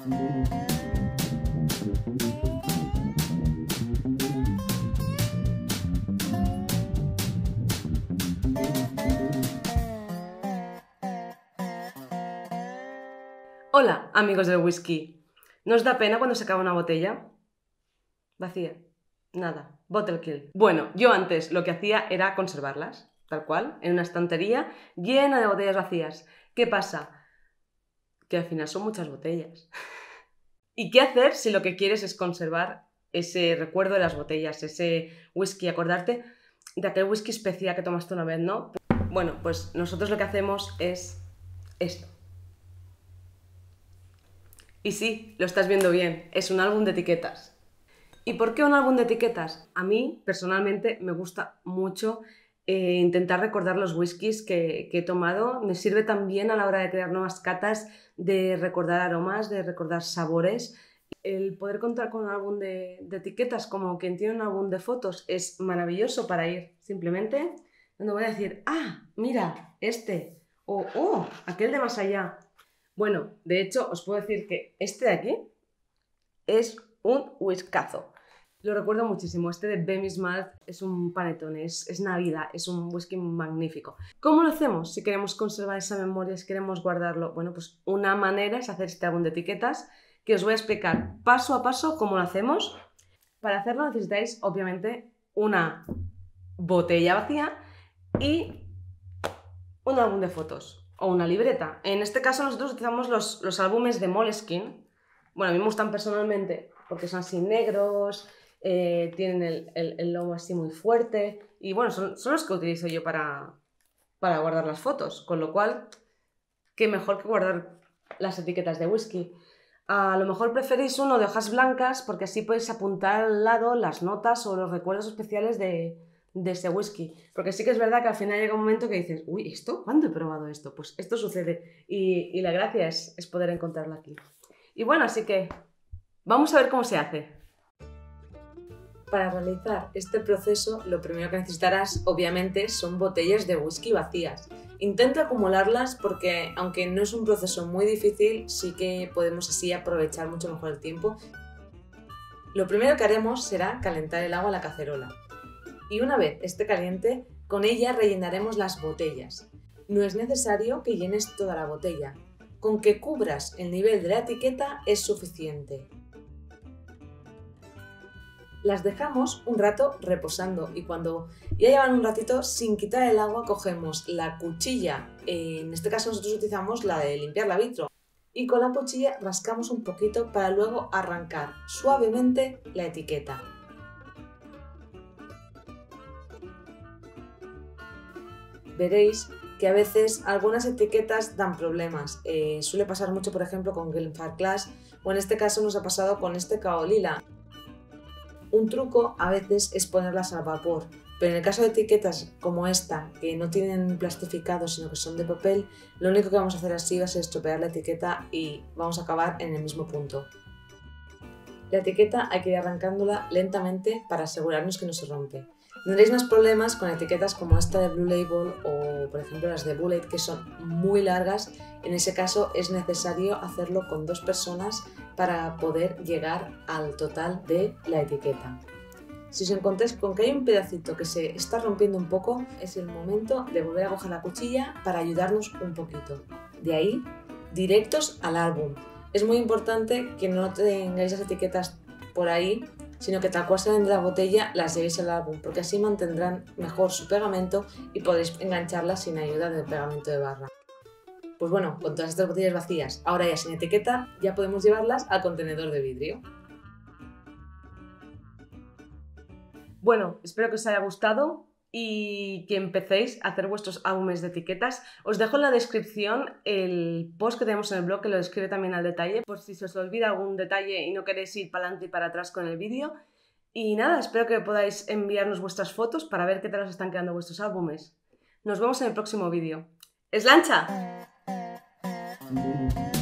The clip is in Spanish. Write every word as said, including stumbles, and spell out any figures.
Hola, amigos del whisky. ¿No os da pena cuando se acaba una botella? Vacía. Nada. Bottle kill. Bueno, yo antes lo que hacía era conservarlas, tal cual, en una estantería llena de botellas vacías. ¿Qué pasa? Que al final son muchas botellas. ¿Y qué hacer si lo que quieres es conservar ese recuerdo de las botellas, ese whisky, acordarte de aquel whisky especial que tomaste una vez, ¿no? Bueno, pues nosotros lo que hacemos es esto. Y sí, lo estás viendo bien, es un álbum de etiquetas. ¿Y por qué un álbum de etiquetas? A mí, personalmente, me gusta mucho eh, intentar recordar los whiskies que, que he tomado. Me sirve también a la hora de crear nuevas catas, de recordar aromas, de recordar sabores. El poder contar con un álbum de, de etiquetas, como quien tiene un álbum de fotos, es maravilloso para ir simplemente donde voy a decir, ah, mira, este, o oh, aquel de más allá. Bueno, de hecho, os puedo decir que este de aquí es un whiskazo. Lo recuerdo muchísimo. Este de Bemis Malt es un panetone, es, es Navidad, es un whisky magnífico. ¿Cómo lo hacemos si queremos conservar esa memoria, si queremos guardarlo? Bueno, pues una manera es hacer este álbum de etiquetas que os voy a explicar paso a paso cómo lo hacemos. Para hacerlo necesitáis, obviamente, una botella vacía y un álbum de fotos o una libreta. En este caso nosotros utilizamos los, los álbumes de Moleskine. Bueno, a mí me gustan personalmente porque son así negros, eh, tienen el, el, el logo así muy fuerte y bueno, son, son los que utilizo yo para, para guardar las fotos, con lo cual, qué mejor que guardar las etiquetas de whisky. A lo mejor preferís uno de hojas blancas porque así podéis apuntar al lado las notas o los recuerdos especiales de, de ese whisky. Porque sí que es verdad que al final llega un momento que dices, uy, ¿esto? ¿Cuándo he probado esto? Pues esto sucede y, y la gracia es, es poder encontrarlo aquí. Y bueno, así que vamos a ver cómo se hace. Para realizar este proceso, lo primero que necesitarás, obviamente, son botellas de whisky vacías. Intenta acumularlas porque, aunque no es un proceso muy difícil, sí que podemos así aprovechar mucho mejor el tiempo. Lo primero que haremos será calentar el agua a la cacerola. Y una vez esté caliente, con ella rellenaremos las botellas. No es necesario que llenes toda la botella. Con que cubras el nivel de la etiqueta es suficiente. Las dejamos un rato reposando y cuando ya llevan un ratito sin quitar el agua cogemos la cuchilla, en este caso nosotros utilizamos la de limpiar la vitro, y con la cuchilla rascamos un poquito para luego arrancar suavemente la etiqueta. Veréis que a veces algunas etiquetas dan problemas, eh, suele pasar mucho por ejemplo con Glenfarclas o en este caso nos ha pasado con este Cao Lila. Un truco a veces es ponerlas al vapor, pero en el caso de etiquetas como esta, que no tienen plastificado sino que son de papel, lo único que vamos a hacer así va a ser estropear la etiqueta y vamos a acabar en el mismo punto. La etiqueta hay que ir arrancándola lentamente para asegurarnos que no se rompe. Tendréis más problemas con etiquetas como esta de Blue Label o por ejemplo las de Bullet que son muy largas. En ese caso es necesario hacerlo con dos personas para poder llegar al total de la etiqueta. Si os encontráis con que hay un pedacito que se está rompiendo un poco, es el momento de volver a coger la cuchilla para ayudarnos un poquito. De ahí, directos al álbum. Es muy importante que no tengáis las etiquetas por ahí, sino que tal cual salen de la botella las llevéis al álbum, porque así mantendrán mejor su pegamento y podéis engancharlas sin ayuda del pegamento de barra. Pues bueno, con todas estas botellas vacías, ahora ya sin etiqueta, ya podemos llevarlas al contenedor de vidrio. Bueno, espero que os haya gustado y que empecéis a hacer vuestros álbumes de etiquetas. Os dejo en la descripción el post que tenemos en el blog que lo describe también al detalle, por si se os olvida algún detalle y no queréis ir para adelante y para atrás con el vídeo. Y nada, espero que podáis enviarnos vuestras fotos para ver qué tal os están quedando vuestros álbumes. Nos vemos en el próximo vídeo. ¡Eslancha!